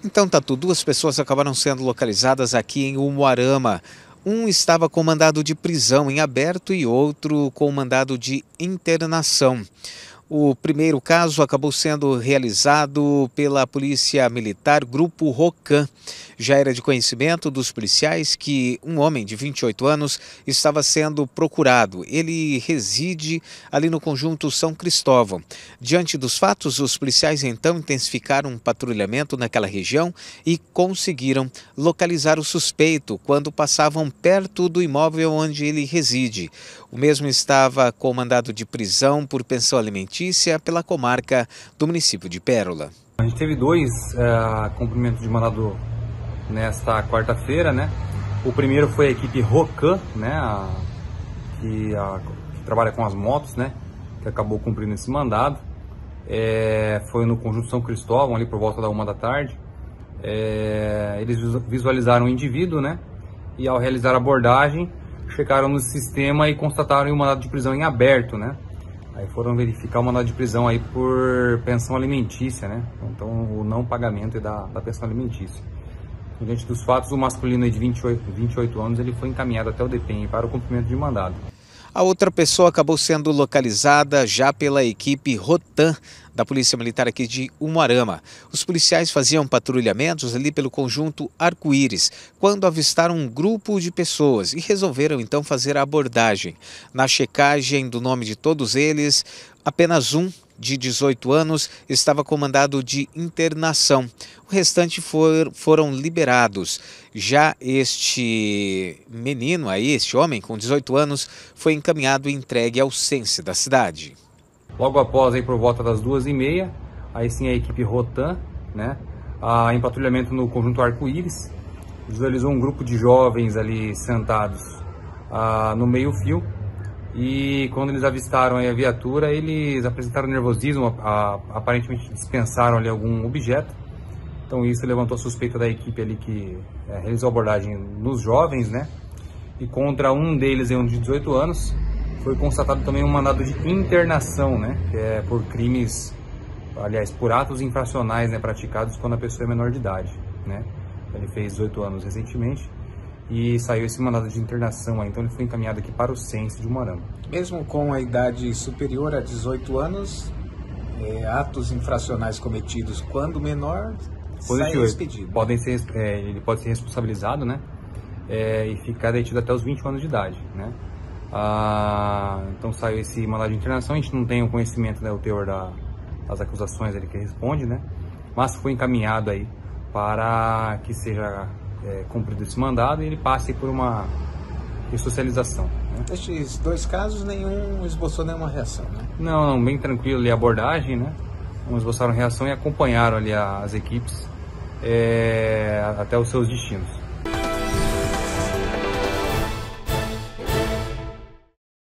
Então, Tatu, duas pessoas acabaram sendo localizadas aqui em Umuarama. Um estava com mandado de prisão em aberto e outro com mandado de internação. O primeiro caso acabou sendo realizado pela Polícia Militar Grupo Rocan. Já era de conhecimento dos policiais que um homem de 28 anos estava sendo procurado. Ele reside ali no conjunto São Cristóvão. Diante dos fatos, os policiais então intensificaram um patrulhamento naquela região e conseguiram localizar o suspeito quando passavam perto do imóvel onde ele reside. O mesmo estava com mandado de prisão por pensão alimentícia pela comarca do município de Pérola. A gente teve dois cumprimentos de mandado nesta quarta-feira, né? O primeiro foi a equipe Rocan, né? Que trabalha com as motos, né? Que acabou cumprindo esse mandado. Foi no conjunto São Cristóvão, ali por volta da 1 da tarde. Eles visualizaram o indivíduo, né? E ao realizar a abordagem, checaram no sistema e constataram o mandado de prisão em aberto, né? Aí foram verificar o mandado de prisão aí por pensão alimentícia, né? Então o não pagamento da pensão alimentícia. Diante dos fatos, o masculino aí de 28 anos ele foi encaminhado até o DPEM para o cumprimento de mandado. A outra pessoa acabou sendo localizada já pela equipe Rotan da Polícia Militar aqui de Umuarama. Os policiais faziam patrulhamentos ali pelo conjunto Arco-Íris, quando avistaram um grupo de pessoas e resolveram então fazer a abordagem. Na checagem do nome de todos eles, apenas um de 18 anos estava com mandado de internação. O restante foram liberados. Já este menino aí, este homem com 18 anos, foi encaminhado e entregue ao Sense da cidade. Logo após, aí por volta das 2h30, aí sim a equipe Rotan, né, em patrulhamento no conjunto Arco-Íris, visualizou um grupo de jovens ali sentados no meio-fio. E quando eles avistaram a viatura, eles apresentaram nervosismo, aparentemente dispensaram ali algum objeto. Então isso levantou a suspeita da equipe ali que realizou a abordagem nos jovens, né? E contra um deles, um de 18 anos, foi constatado também um mandado de internação, né? Que é por crimes, aliás, por atos infracionais, né? Praticados quando a pessoa é menor de idade, né? Ele fez 18 anos recentemente. E saiu esse mandado de internação, então ele foi encaminhado aqui para o Sense de Umuarama. Mesmo com a idade superior a 18 anos, atos infracionais cometidos quando menor, sai expedido. Ele pode ser responsabilizado, né? E ficar detido até os 21 anos de idade, né? Então saiu esse mandado de internação, a gente não tem o conhecimento, né, o teor das acusações ele que responde, né? Mas foi encaminhado aí para que seja cumprido esse mandado e ele passe por uma ressocialização, né? Estes dois casos, nenhum esboçou nenhuma reação, né? Não, bem tranquilo ali a abordagem, né? Não esboçaram reação e acompanharam ali as equipes até os seus destinos.